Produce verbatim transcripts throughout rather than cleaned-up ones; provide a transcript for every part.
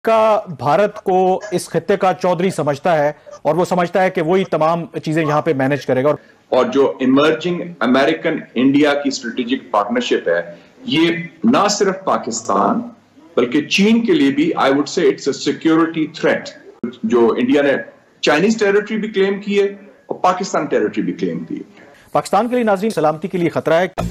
का भारत को इस खित्ते का चौधरी समझता है और वो समझता है कि वही तमाम चीजें यहां पे मैनेज करेगा। और जो इमर्जिंग अमेरिकन इंडिया की स्ट्रेटेजिक पार्टनरशिप है, ये ना सिर्फ पाकिस्तान बल्कि चीन के लिए भी I would say it's a security threat. जो इंडिया ने चाइनीज टेरिटरी भी क्लेम की है और पाकिस्तान टेरिटरी भी क्लेम की है। पाकिस्तान के लिए नाज़रीन सलामती के लिए खतरा है।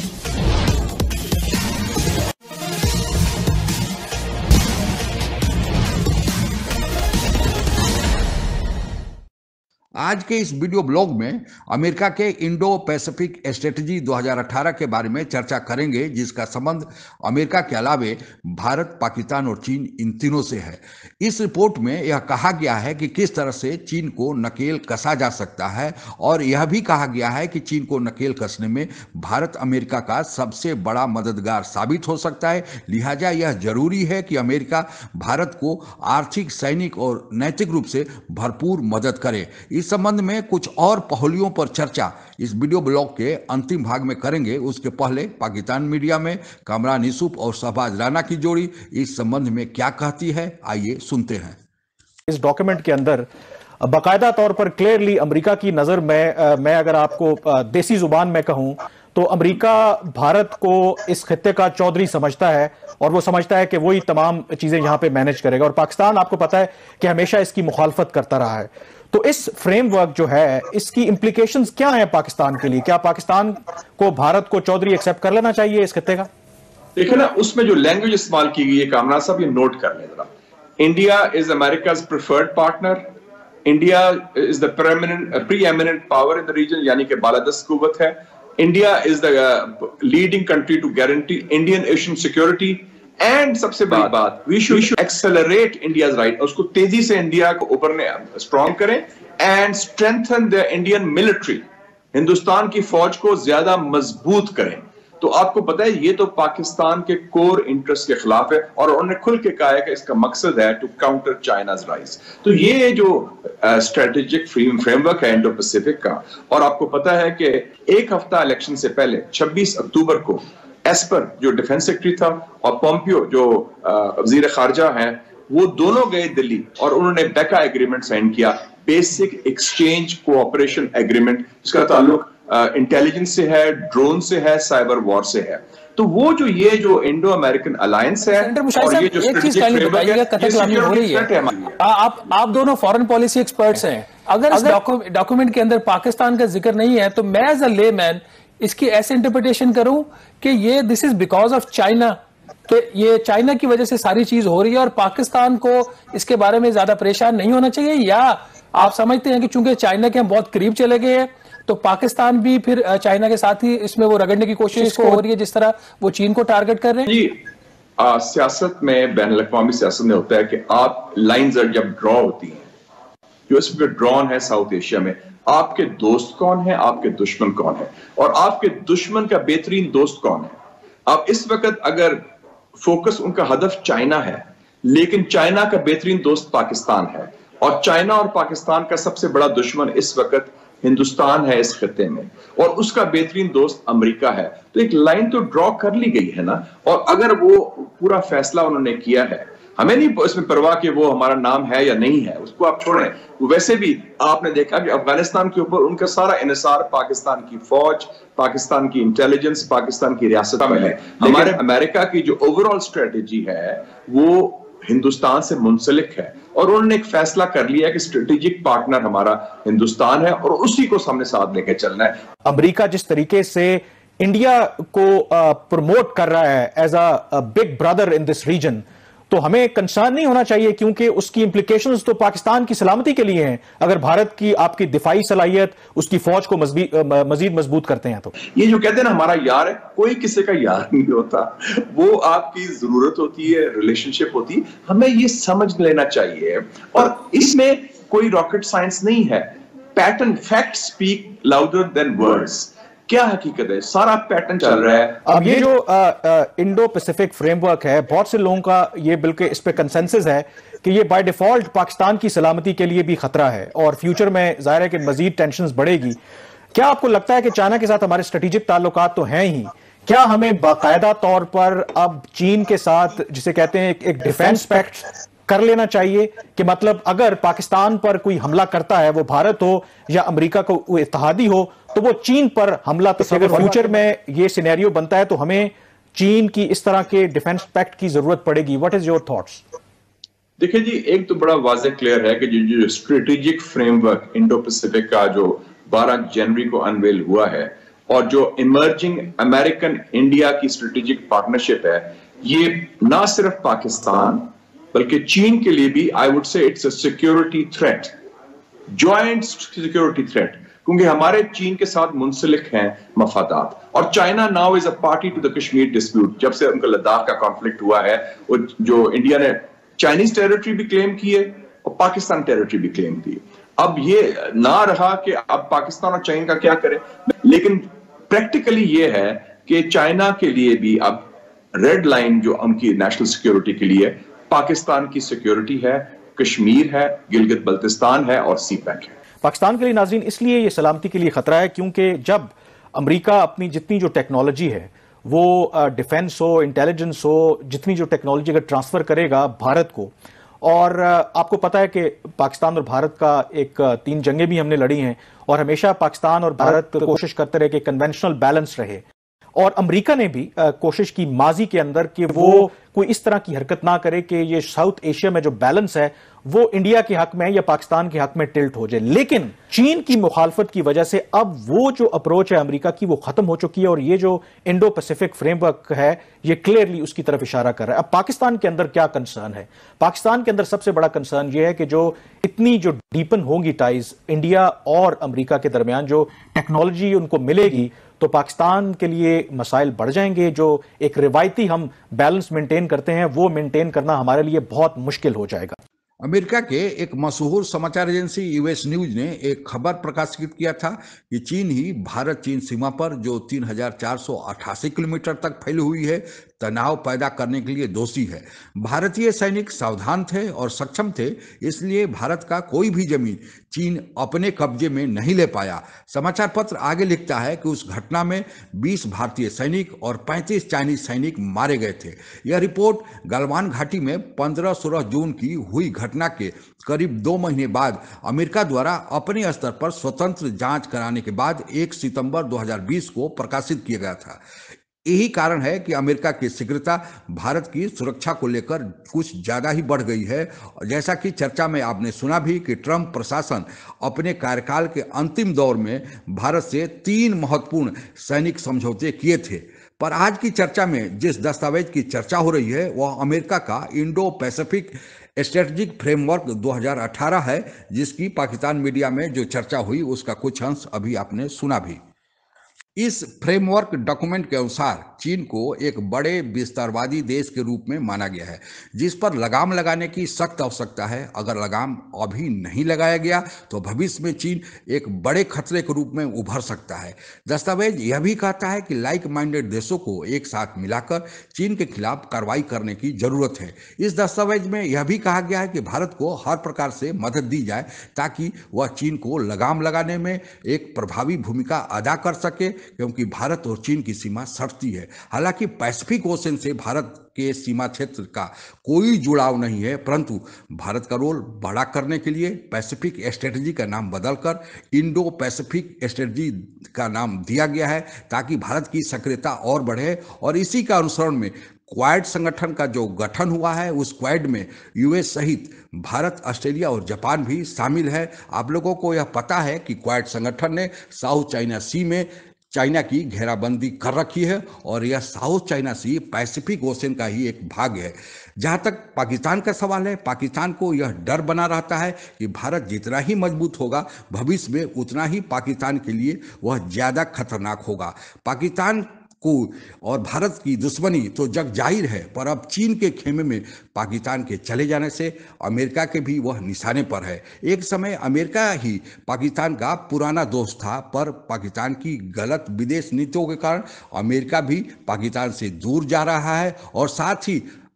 आज के इस वीडियो ब्लॉग में अमेरिका के इंडो पैसिफिक स्ट्रेटजी दो हज़ार अठारह के बारे में चर्चा करेंगे, जिसका संबंध अमेरिका के अलावे भारत, पाकिस्तान और चीन इन तीनों से है। इस रिपोर्ट में यह कहा गया है कि किस तरह से चीन को नकेल कसा जा सकता है और यह भी कहा गया है कि चीन को नकेल कसने में भारत अमेरिका का सबसे बड़ा मददगार साबित हो सकता है। लिहाजा यह जरूरी है कि अमेरिका भारत को आर्थिक, सैनिक और नैतिक रूप से भरपूर मदद करे। इस संबंध में कुछ और पहलुओं पर चर्चा इस वीडियो ब्लॉग के अंतिम भाग में करेंगे। उसके पहले पाकिस्तान मीडिया में कामरान यूसुफ और शहबाज राना की जोड़ी इस संबंध में क्या कहती है, आइए सुनते हैं। इस डॉक्यूमेंट के अंदर बाकायदा तौर पर क्लियरली अमेरिका की नजर में, मैं अगर आपको देसी जुबान में कहूं तो अमेरिका भारत को इस खित्ते का चौधरी समझता है और वो समझता है कि वही तमाम चीजें यहां पे मैनेज करेगा। और पाकिस्तान आपको पता है कि हमेशा इसकी मुखालफत करता रहा है। तो इस फ्रेमवर्क जो है, इसकी इंप्लीकेशंस क्या हैं पाकिस्तान के लिए? क्या पाकिस्तान को भारत को चौधरी एक्सेप्ट कर लेना चाहिए इस खित्ते का? देखिए ना, उसमें जो लैंग्वेज इस्तेमाल की गई है, कामरान साहब ये नोट कर लें जरा। India is America's preferred partner, India is the preeminent power in the region, यानी कि बालादस्त कुव्वत है। India is the leading country to guarantee Indian Asian security and सबसे बड़ी बात, we should accelerate India's rise, उसको तेजी से इंडिया को उभरने स्ट्रॉन्ग करें and strengthen the Indian military, Hindustan की फौज को ज्यादा मजबूत करें। तो आपको पता है ये तो पाकिस्तान के कोर इंटरेस्ट के खिलाफ है और उन्होंने खुल के कहा है कि इसका मकसद है टू काउंटर चाइनाज राइज। तो ये जो स्ट्रेटेजिक फ्रेमवर्क है इंडो पैसिफिक का, और आपको पता है कि एक हफ्ता इलेक्शन से पहले छब्बीस अक्टूबर को एस्पर जो डिफेंस सेक्रेटरी था और पोम्पियो जो वजीर खारजा हैं, वो दोनों गए दिल्ली और उन्होंने बेका एग्रीमेंट साइन किया, बेसिक एक्सचेंज कोऑपरेशन एग्रीमेंट, जिसका ताल्लुक इंटेलिजेंस से है, ड्रोन से है, साइबर वॉर से है। तो वो जो ये जो इंडो अमेरिकन अलायंस है और ये जो स्ट्रेटेजिक फ्रेमवर्क है, ये हो रही है। आप आप दोनों फॉरेन पॉलिसी एक्सपर्ट्स हैं। अगर इस डॉक्यूमेंट के अंदर पाकिस्तान का जिक्र नहीं है तो मैं एज अ लेमैन इसकी ऐसे इंटरप्रिटेशन करूं कि ये this is because of China, कि ये चाइना की वजह से सारी चीज हो रही है और पाकिस्तान को इसके बारे में ज्यादा परेशान नहीं होना चाहिए, या आप समझते हैं कि चूंकि चाइना के हम बहुत करीब चले गए हैं तो पाकिस्तान भी फिर चाइना के साथ ही इसमें वो रगड़ने की कोशिश हो रही है जिस तरह वो चीन को टारगेट कर रहे हैं? जी, आ, सियासत में, बैन अल-अक़वामी सियासत में होता है कि आप लाइन्स जब ड्रॉ होती हैं, जो इसमें ड्रॉन है साउथ एशिया में, आपके दोस्त कौन है, आपके दुश्मन कौन है, और आपके दुश्मन का बेहतरीन दोस्त कौन है। अब इस वक्त अगर फोकस उनका हदफ चाइना है, लेकिन चाइना का बेहतरीन दोस्त पाकिस्तान है और चाइना और पाकिस्तान का सबसे बड़ा दुश्मन इस वक्त हिंदुस्तान है इस खित्ते में, और उसका बेहतरीन दोस्त अमेरिका है, तो एक लाइन तो ड्रॉ कर ली गई है ना। और अगर वो पूरा फैसला उन्होंने किया है, हमें नहीं इसमें परवाह कि वो हमारा नाम है या नहीं है, उसको आप छोड़ें। वैसे भी आपने देखा कि अफगानिस्तान के ऊपर उनका सारा इन्हिसार पाकिस्तान की फौज, पाकिस्तान की इंटेलिजेंस, पाकिस्तान की रियासत में है। हमारे अमेरिका की जो ओवरऑल स्ट्रेटेजी है वो हिंदुस्तान से मुंसलिक है और उन्होंने एक फैसला कर लिया है कि स्ट्रेटेजिक पार्टनर हमारा हिंदुस्तान है और उसी को सामने साथ लेकर चलना है। अमेरिका जिस तरीके से इंडिया को प्रमोट कर रहा है as a big brother in this region, तो हमें कंसर्न नहीं होना चाहिए, क्योंकि उसकी इंप्लीकेशंस तो पाकिस्तान की सलामती के लिए हैं। अगर भारत की आपकी दिफाई सलाहियत उसकी फौज को मजीद मजबूत करते हैं तो ये जो कहते हैं ना हमारा यार है, कोई किसी का यार नहीं होता, वो आपकी जरूरत होती है, रिलेशनशिप होती है, हमें ये समझ लेना चाहिए। और इसमें कोई रॉकेट साइंस नहीं है। Pattern, fact speak louder than words. क्या हकीकत है, सारा पैटर्न चल रहा है। अब ये जो इंडो पैसिफिक फ्रेमवर्क है, बहुत से लोगों का ये बिल्कुल इस पे कंसेंसस है कि ये बाय डिफॉल्ट पाकिस्तान की सलामती के लिए भी खतरा है और फ्यूचर में जाहिर है कि मजीद टेंशंस बढ़ेगी। क्या आपको लगता है कि चाइना के साथ हमारे स्ट्रेटेजिक ताल्लुकात तो हैं ही, क्या हमें बाकायदा तौर पर अब चीन के साथ, जिसे कहते हैं एक डिफेंस पैक्ट कर लेना चाहिए कि मतलब अगर पाकिस्तान पर कोई हमला करता है, वो भारत हो या अमेरिका को वो इत्तेहादी हो, तो वो चीन पर हमला, तो अगर फ्यूचर में ये सिनेरियो बनता है तो हमें चीन की इस तरह के डिफेंस पैक्ट की जरूरत पड़ेगी। What is your thoughts? देखिए जी, एक तो बड़ा वाज़ेह क्लियर है कि जो जो स्ट्रेटेजिक फ्रेमवर्क इंडो पैसिफिक का जो बारह जनवरी को अनवेल हुआ है और जो इमर्जिंग अमेरिकन इंडिया की स्ट्रेटेजिक पार्टनरशिप है, ये ना सिर्फ पाकिस्तान बल्कि चीन के लिए भी I would say it's a security threat, joint security threat, क्योंकि हमारे चीन के साथ मुंसलिक हैं मफादात। और China now is a party to the Kashmir dispute. जब से उनका लद्दाख का कॉन्फ्लिक्ट हुआ है, वो जो इंडिया ने चाइनीज टेरिटरी भी क्लेम की है और पाकिस्तान टेरिटरी भी क्लेम की। अब ये ना रहा कि अब पाकिस्तान और चाइना का क्या करें, लेकिन प्रैक्टिकली ये है कि चाइना के लिए भी अब रेड लाइन जो उनकी नेशनल सिक्योरिटी के लिए पाकिस्तान की सिक्योरिटी है, कश्मीर है, गिलगित बल्तिस्तान है और सी पैक है। पाकिस्तान के लिए नाज़रीन इसलिए ये सलामती के लिए खतरा है क्योंकि जब अमेरिका अपनी जितनी जो टेक्नोलॉजी है, वो डिफेंस हो, इंटेलिजेंस हो, जितनी जो टेक्नोलॉजी अगर ट्रांसफर करेगा भारत को, और आपको पता है कि पाकिस्तान और भारत का एक तीन जंगें भी हमने लड़ी हैं और हमेशा पाकिस्तान और भारत कोशिश करते रहे कि कन्वेंशनल बैलेंस रहे, और अमेरिका ने भी कोशिश की माजी के अंदर कि वो कोई इस तरह की हरकत ना करे कि ये साउथ एशिया में जो बैलेंस है वो इंडिया के हक में या पाकिस्तान के हक में टिल्ट हो जाए। लेकिन चीन की मुखालफत की वजह से अब वो जो अप्रोच है अमेरिका की वो खत्म हो चुकी है और ये जो इंडो पैसिफिक फ्रेमवर्क है ये क्लियरली उसकी तरफ इशारा कर रहा है। अब पाकिस्तान के अंदर क्या कंसर्न है? पाकिस्तान के अंदर सबसे बड़ा कंसर्न ये है कि जो इतनी जो डीपन होंगी टाइज इंडिया और अमेरिका के दरमियान, जो टेक्नोलॉजी उनको मिलेगी तो पाकिस्तान के लिए मसाइल बढ़ जाएंगे। जो एक रिवायती हम बैलेंस मेंटेन करते हैं वो मेंटेन करना हमारे लिए बहुत मुश्किल हो जाएगा। अमेरिका के एक मशहूर समाचार एजेंसी यूएस न्यूज ने एक खबर प्रकाशित किया था कि चीन ही भारत चीन सीमा पर जो तीन हजार चार सौ अट्ठासी किलोमीटर तक फैली हुई है तनाव पैदा करने के लिए दोषी है। भारतीय सैनिक सावधान थे और सक्षम थे, इसलिए भारत का कोई भी जमीन चीन अपने कब्जे में नहीं ले पाया। समाचार पत्र आगे लिखता है कि उस घटना में बीस भारतीय सैनिक और पैंतीस चाइनीज सैनिक मारे गए थे। यह रिपोर्ट गलवान घाटी में पंद्रह सोलह जून की हुई घटना के करीब दो महीने बाद अमेरिका द्वारा अपने स्तर पर स्वतंत्र जांच कराने के बाद एक सितंबर दो हज़ार बीस को प्रकाशित किया गया था। यही कारण है कि अमेरिका की शीघ्रता भारत की सुरक्षा को लेकर कुछ ज्यादा ही बढ़ गई है। जैसा कि चर्चा में आपने सुना भी कि ट्रंप प्रशासन अपने कार्यकाल के अंतिम दौर में भारत से तीन महत्वपूर्ण सैनिक समझौते किए थे, पर आज की चर्चा में जिस दस्तावेज की चर्चा हो रही है वह अमेरिका का इंडो पैसिफिक स्ट्रेटेजिक फ्रेमवर्क दो हज़ार अठारह है, जिसकी पाकिस्तान मीडिया में जो चर्चा हुई उसका कुछ अंश अभी आपने सुना भी। इस फ्रेमवर्क डॉक्यूमेंट के अनुसार चीन को एक बड़े विस्तारवादी देश के रूप में माना गया है, जिस पर लगाम लगाने की सख्त आवश्यकता है। अगर लगाम अभी नहीं लगाया गया तो भविष्य में चीन एक बड़े खतरे के रूप में उभर सकता है। दस्तावेज यह भी कहता है कि लाइक माइंडेड देशों को एक साथ मिलाकर चीन के खिलाफ कार्रवाई करने की जरूरत है। इस दस्तावेज में यह भी कहा गया है कि भारत को हर प्रकार से मदद दी जाए ताकि वह चीन को लगाम लगाने में एक प्रभावी भूमिका अदा कर सके, क्योंकि भारत और चीन की सीमा सटती है। हालांकि पैसिफिक ओशन से भारत के सीमा क्षेत्र का कोई जुड़ाव नहीं है, परंतु भारत का रोल बड़ा करने के लिए पैसिफिक स्ट्रेटजी का नाम बदलकर इंडो पैसिफिक स्ट्रेटजी का नाम दिया गया है ताकि भारत की सक्रियता और बढ़े। और इसी का अनुसरण में क्वाड संगठन का जो गठन हुआ है उस क्वाड में यूएस सहित भारत, ऑस्ट्रेलिया और जापान भी शामिल है। आप लोगों को यह पता है कि क्वाड संगठन ने साउथ चाइना सी में चाइना की घेराबंदी कर रखी है और यह South China Sea Pacific Ocean का ही एक भाग है। जहां तक पाकिस्तान का सवाल है, पाकिस्तान को यह डर बना रहता है कि भारत जितना ही मजबूत होगा भविष्य में उतना ही पाकिस्तान के लिए वह ज्यादा खतरनाक होगा। पाकिस्तान को और भारत की दुश्मनी तो जग जाहिर है, पर अब चीन के खेमे में पाकिस्तान के चले जाने से अमेरिका के भी वह निशाने पर है। एक समय अमेरिका ही पाकिस्तान का पुराना दोस्त था, पर पाकिस्तान की गलत विदेश नीतियों के कारण अमेरिका भी पाकिस्तान से दूर जा रहा है और साथ ही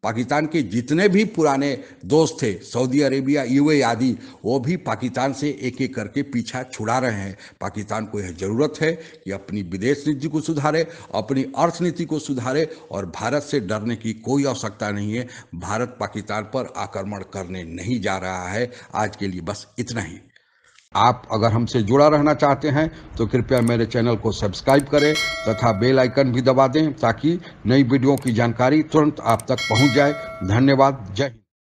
पाकिस्तान के जितने भी पुराने दोस्त थे, सऊदी अरेबिया, यूएई आदि, वो भी पाकिस्तान से एक एक करके पीछा छुड़ा रहे हैं। पाकिस्तान को यह जरूरत है कि अपनी विदेश नीति को सुधारे, अपनी अर्थनीति को सुधारे और भारत से डरने की कोई आवश्यकता नहीं है। भारत पाकिस्तान पर आक्रमण करने नहीं जा रहा है। आज के लिए बस इतना ही। आप अगर हमसे जुड़ा रहना चाहते हैं तो कृपया मेरे चैनल को सब्सक्राइब करें तथा बेल आइकन भी दबा दें ताकि नई वीडियो की जानकारी तुरंत आप तक पहुंच जाए। धन्यवाद। जय हिंद।